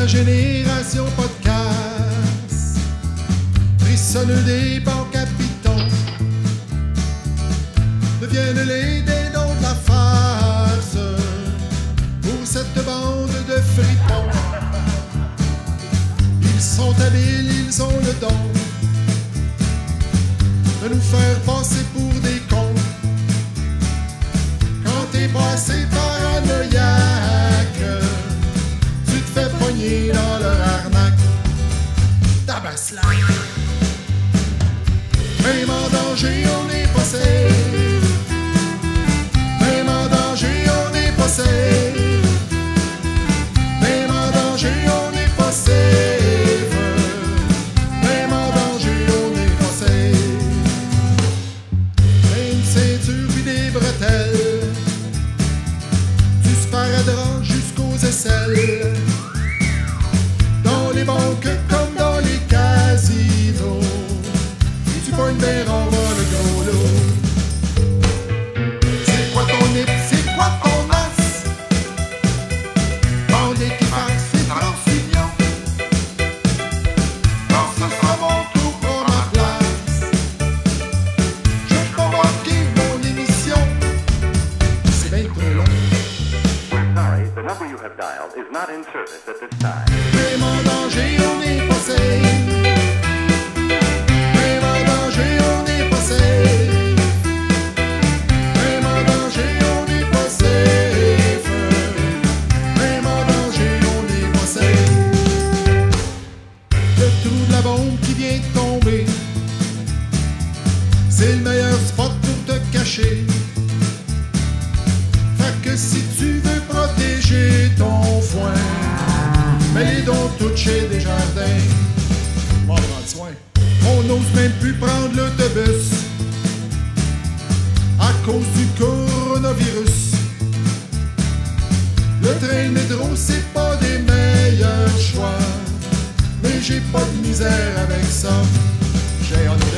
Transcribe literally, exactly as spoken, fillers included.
génération podcast frissonne des bancs capitaux, deviennent les dénoms de la farce pour cette bande de fripons. Ils sont habiles, ils ont le don de nous faire passer pour des cons. Quand t'es passé paranoïaque, tu te fais pogner dans leur arnaque. Tabaslac. Même en danger, on n'est pas safe. Même en danger, on n'est pas safe. Même en danger, on n'est pas safe. Même en danger, on n'est pas safe. Même ceinture puis des bretelles, du sparadrap jusqu'aux aisselles. Dans les banques comme dans les casinos, si tu pognes bien, on va le gros lot. C'est quoi ton nip, c'est quoi ton masse? Bandit qui fasse ses transfusions. Quand ce sera mon tour, prends ma place. Je vais pas manquer mon émission. C'est bien trop long. We're sorry, the number you have dialed is not in service at this time. Même en danger, on n'est pas safe. Même en danger, on n'est pas safe. Même en danger, on n'est pas safe. Même en danger, on n'est pas safe. Le trou de la bombe qui vient de tomber, c'est le meilleur spot pour te cacher. Fait que si tu veux protéger ton foin, mets-les donc toutes chez Desjardins. On va prendre soin. On n'ose même plus prendre l'autobus à cause du coronavirus. Le train métro, c'est pas des meilleurs choix, mais j'ai pas de misère avec ça. J'ai hâte.